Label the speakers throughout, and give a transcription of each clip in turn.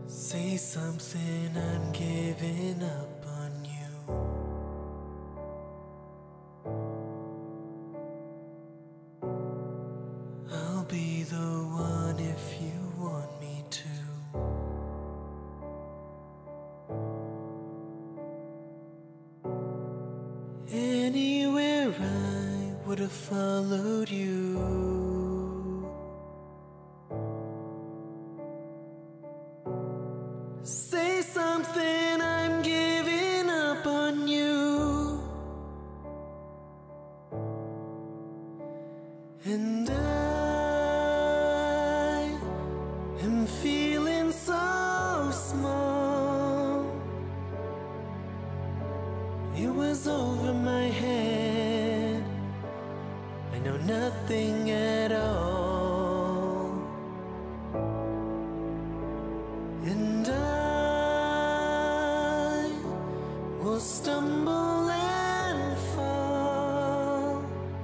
Speaker 1: Say something, I'm giving up on you. I'll be the one if you want me to. Anywhere I would have followed you. Say something, I'm giving up on you. And I am feeling so small. It was over my head, I know nothing at all. And I will stumble and fall.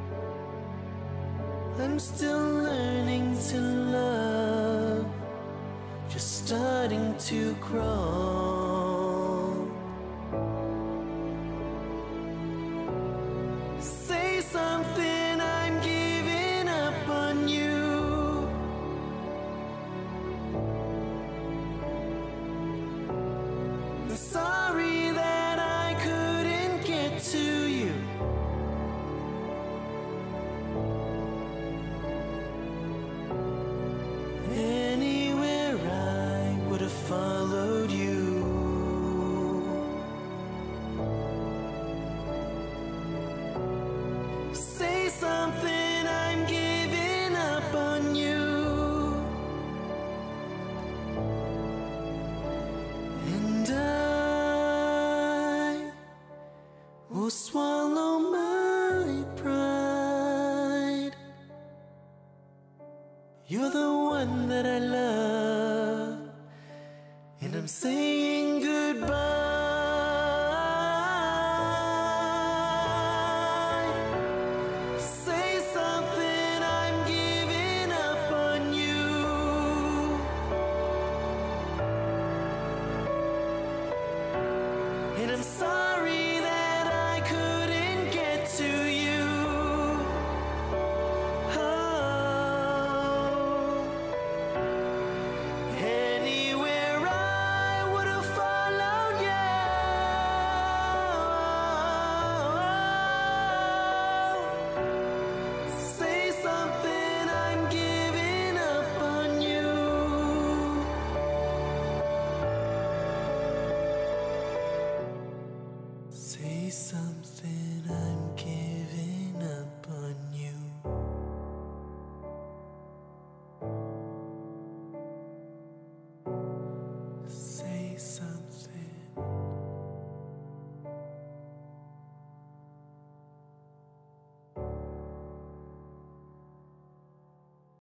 Speaker 1: I'm still learning to love, just starting to crawl. Say something, I'm giving up on you. I'm sorry that I couldn't get to you. Anywhere I would have followed you. Say something, I'm giving up on you. And I will swallow my pride. You're the one that I love, and I'm saying goodbye. Say something, I'm giving up on you. And I'm sorry that I couldn't get to you. Anywhere I would have followed you. Say something, I'm giving up on you. Say something.